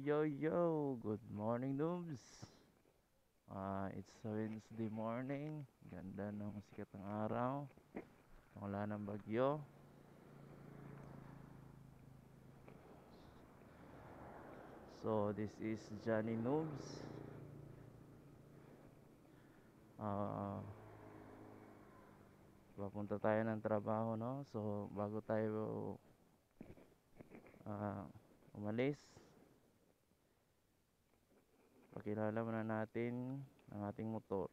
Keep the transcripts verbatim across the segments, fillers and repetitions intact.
yo, yo! Good morning, noobs! Ah, it's Wednesday morning. Ganda ng sikat ng araw. Wala ng bagyo. So, this is Johnny Noobs. Ah, papunta tayo ng trabaho, no? So, bago tayo ah, umalis, pakilala muna natin ang ating motor.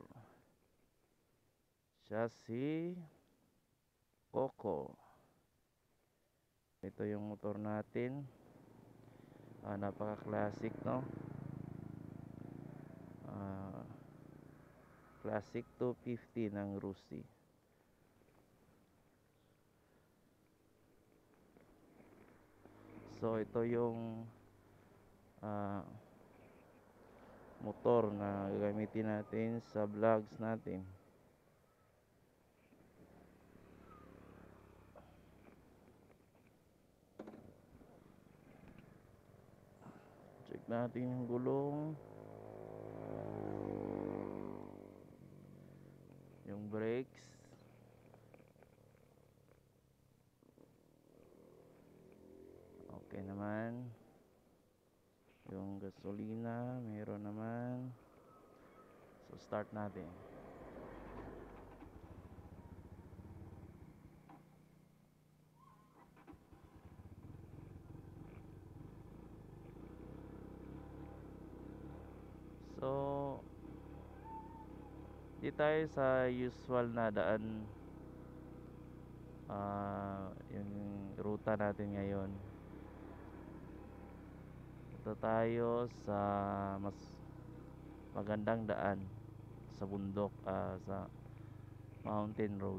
Siya si Coco. Ito yung motor natin. Ah, napaka-classic, no? Ah, Classic two fifty ng Rusi. So, ito yung ah, motor na gagamitin natin sa vlogs natin. Check natin yung gulong, yung brakes, okay naman. Yung gasolina meron naman. So, start natin. So, di tayo sa usual na daan, ah, yung ruta natin ngayon. Ito tayo sa mas magandang daan sa bundok, ah, sa mountain road.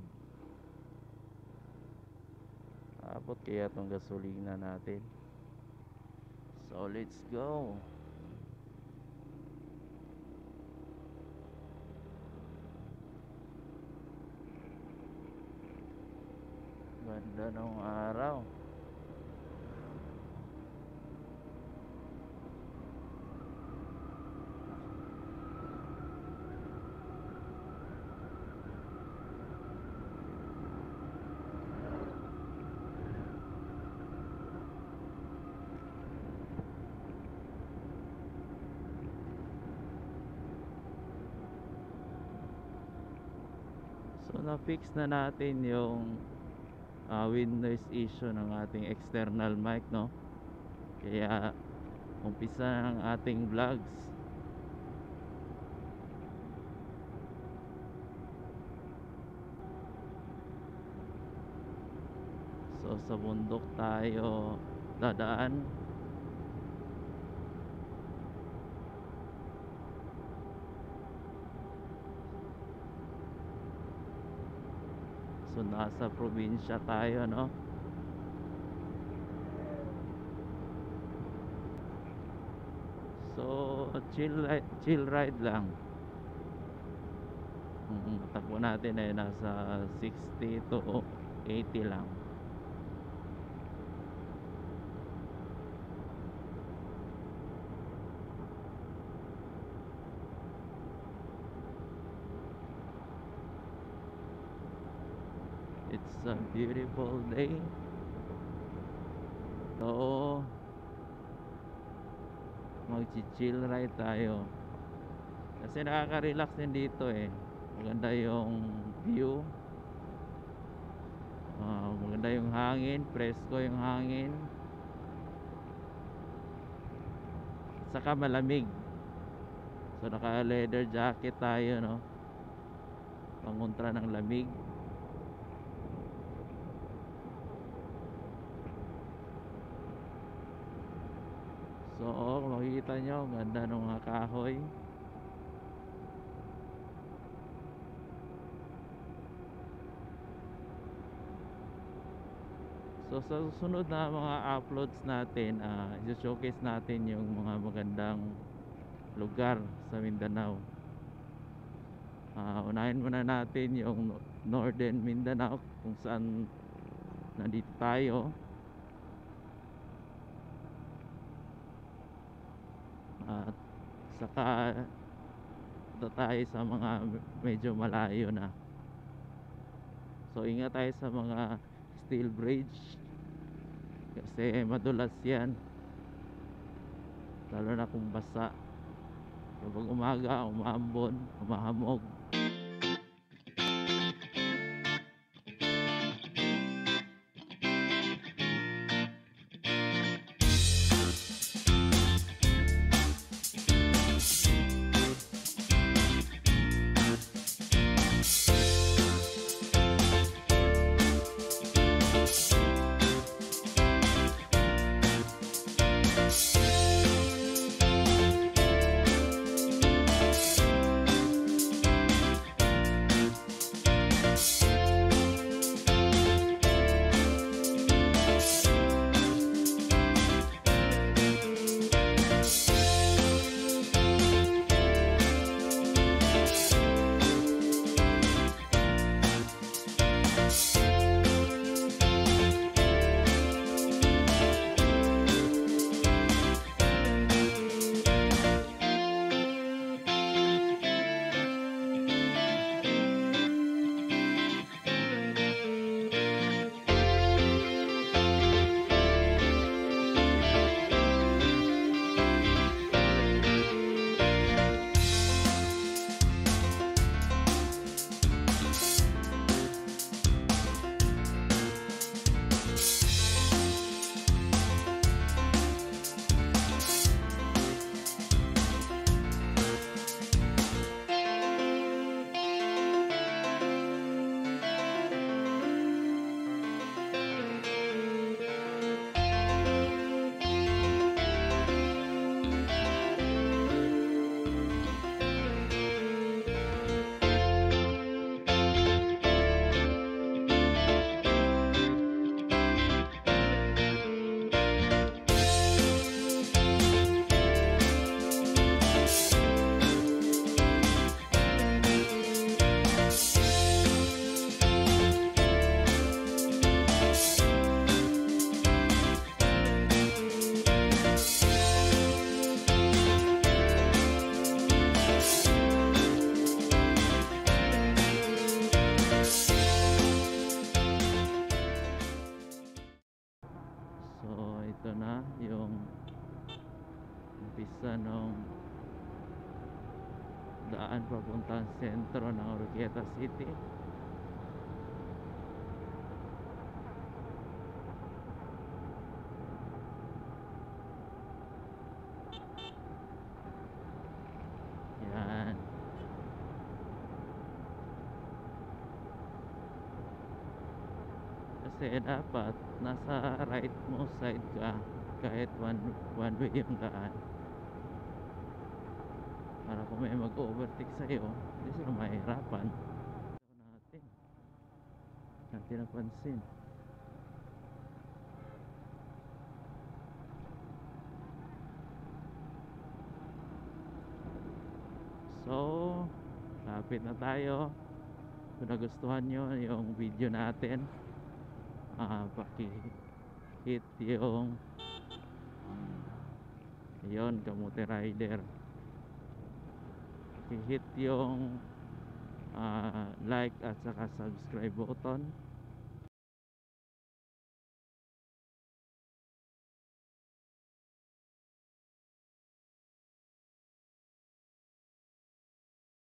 Abot kaya itong gasolina natin. So, let's go. Ganda ng araw. So, na-fix na natin yung uh, wind noise issue ng ating external mic, no? Kaya umpisa ng ating vlogs. So, sa bundok tayo dadaan. So, nasa probinsya tayo, no? So, chill ride, chill ride lang. Mm, takbo natin ay nasa sixty to eighty lang. It's a beautiful day. So, mag-chill ride tayo. Kasi nakaka-relax din dito eh. Maganda yung view. Uh, maganda yung hangin, presko yung hangin. Saka malamig. So naka leather jacket tayo, no? Pangontra ng lamig. So oh, kung makikita nyo, ganda ng mga kahoy. So sa susunod na mga uploads natin, uh, i-showcase natin yung mga magandang lugar sa Mindanao. Uh, unahin muna natin yung Northern Mindanao kung saan nandito tayo. at saka ito tayo sa mga medyo malayo na. So ingat tayo sa mga steel bridge kasi madulas yan, lalo na kung basa. Kapag umaga, umaambon, umahamog. So ito na yung umpisa ng daan papuntang sentro ng Orgueta City. Yan. Kasi dapat nasa right mo side ka kahit one, one way yung daan, para kung may mag-overtake sa'yo hindi sila mahirapan. Natin natin napansin. So lapit na tayo. Kung nagustuhan nyo yung video natin, uh, paki-hit yung yun, kamote rider, paki-hit yung uh, like at saka subscribe button